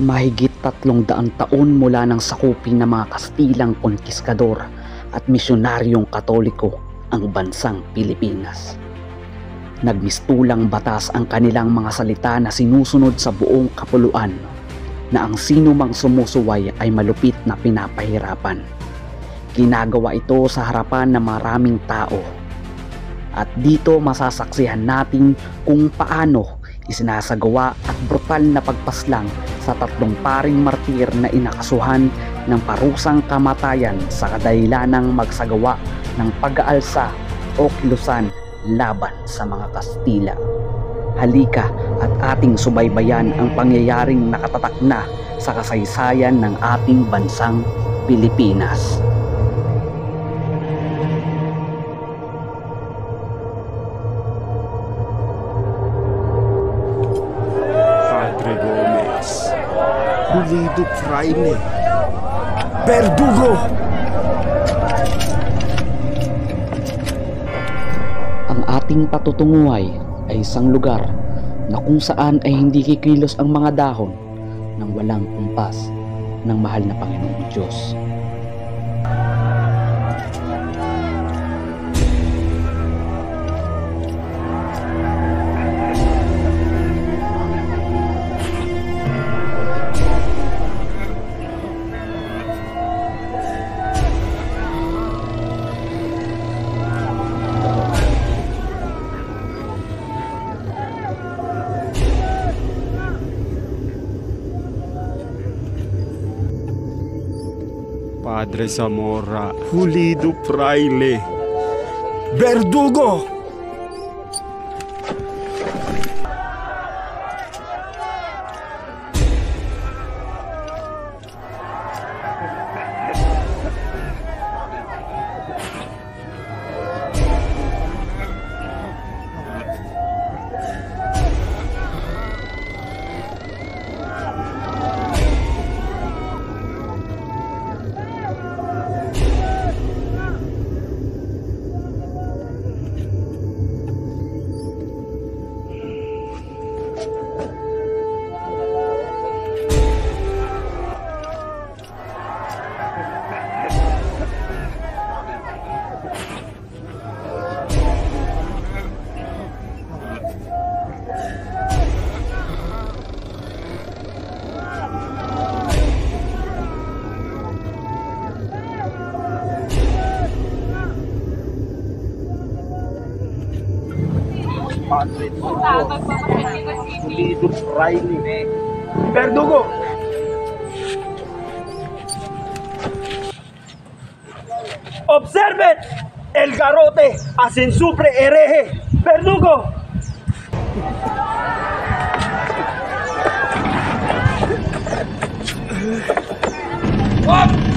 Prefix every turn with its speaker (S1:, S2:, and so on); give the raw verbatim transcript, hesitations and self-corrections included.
S1: Mahigit tatlong daang taon mula nang sakupin ng mga Kastilang konkiskador at misyonaryong Katoliko ang bansang Pilipinas. Nagmistulang batas ang kanilang mga salita na sinusunod sa buong kapuluan, na ang sino mang sumusuway ay malupit na pinapahirapan. Ginagawa ito sa harapan ng maraming tao. At dito masasaksihan natin kung paano isinasagawa at brutal na pagpaslang sa tatlong paring martir na inakasuhan ng parusang kamatayan sa kadahilanang magsagawa ng pag-aalsa o kilusan laban sa mga Kastila. Halika at ating subaybayan ang pangyayaring nakatatak na sa kasaysayan ng ating bansang Pilipinas.
S2: Padre Gomez, Pulido Fraile, Verdugo!
S1: Ang ating patutunguhay ay isang lugar na kung saan ay hindi kikilos ang mga dahon ng walang kumpas ng mahal na Panginoong Diyos.
S2: Padre Zamora, Pulido Fraile, Verdugo! Padre Pulido Fraile, Verdugo! Observen el garrote a sensupre hereje, Verdugo! ¡Oh!